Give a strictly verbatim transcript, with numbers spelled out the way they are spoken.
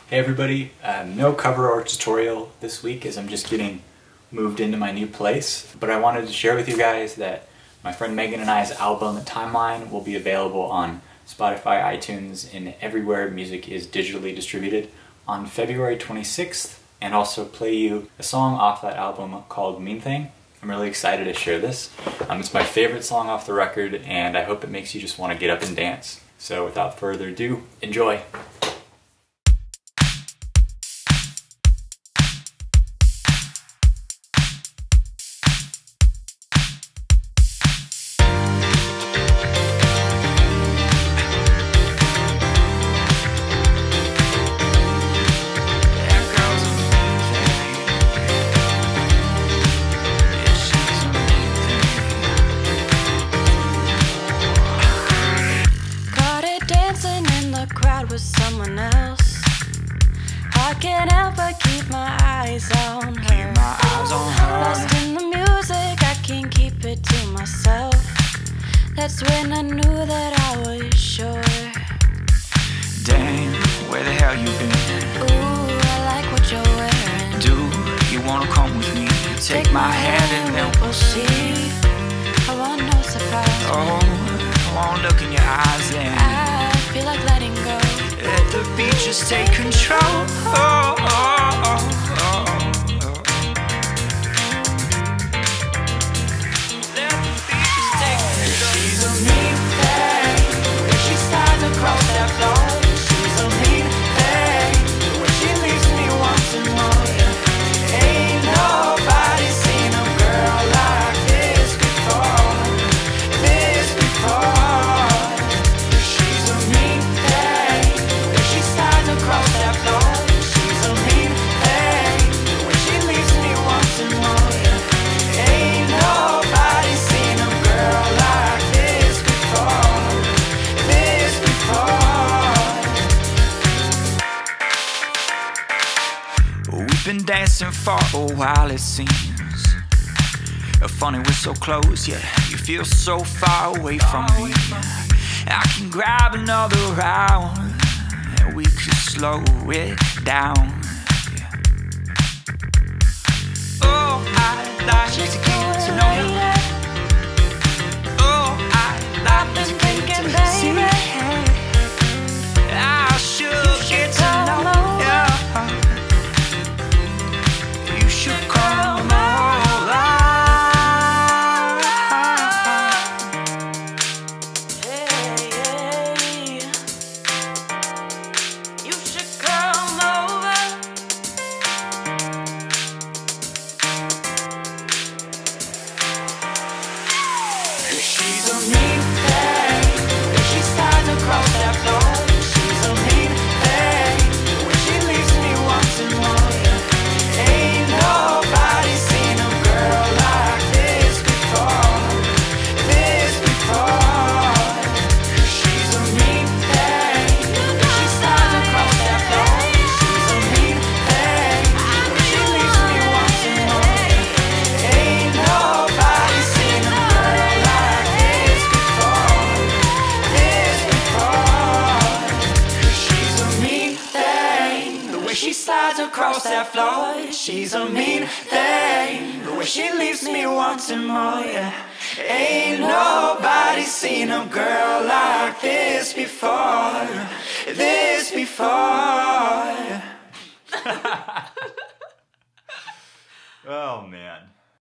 Hey everybody, um, no cover or tutorial this week as I'm just getting moved into my new place, but I wanted to share with you guys that my friend Megan and I's album Timeline will be available on Spotify, iTunes, and everywhere music is digitally distributed on February twenty-sixth, and also play you a song off that album called Mean Thing. I'm really excited to share this. Um, it's my favorite song off the record, and I hope it makes you just want to get up and dance. So without further ado, enjoy! With someone else, I can't help but keep my eyes on her. Keep my eyes on her. Lost in the music, I can't keep it to myself. That's when I knew that I was sure. Dang, where the hell you been? Ooh, I like what you're wearing. Do you wanna come with me? Take my hand and then we'll see. I want no surprise. Oh, I won't look in your eyes then. I feel like letting go. Let the beat just take control. Oh, oh, oh, oh, oh. Let the beat just take control. She's a mean thing, when she slides across that floor. She's a mean thing, when she leaves me wanting more. Ain't nobody seen a girl like this before. This before. She's a mean thing, across that floor. She's a mean thing, when she leaves me wanting more. Ain't nobody seen a girl like this before. This before. We've been dancing for a while, it seems. Funny we're so close, yet you feel so far away from me. I can grab another round, we could slow it down. Yeah. Oh, I'd like to get to know you. Oh, I'd like to get to see you. I should get to know you. You should come over. She's a mean thing, when she slides across that floor. She's a mean thing, when she leaves me wanting more. Ain't nobody seen a girl like this before. This before. She's a mean thing, when she slides across that floor. She's a mean thing, when she leaves me wanting more. Ain't nobody seen a girl like this before. This before. She's a mean thing, the way she slides across that floor. She's a mean thing, the way she leaves me wanting more. Yeah. Ain't nobody seen a girl like this before. This before. Oh man.